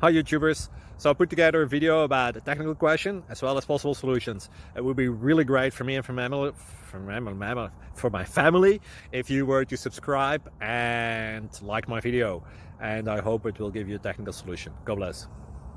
Hi YouTubers! So I put together a video about a technical question as well as possible solutions. It would be really great for me and for my family if you were to subscribe and like my video, and I hope it will give you a technical solution. God bless.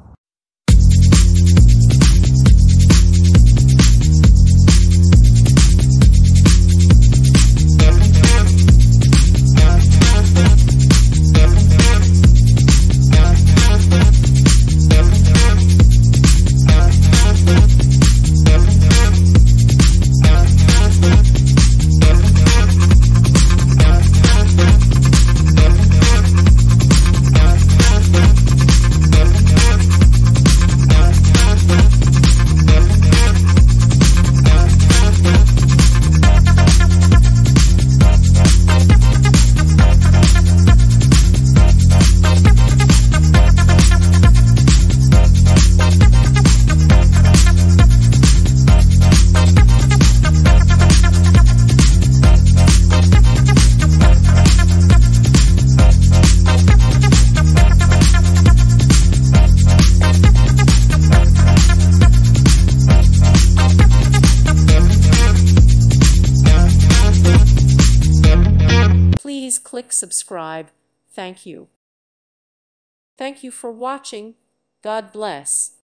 Please click subscribe. Thank you. Thank you for watching. God bless.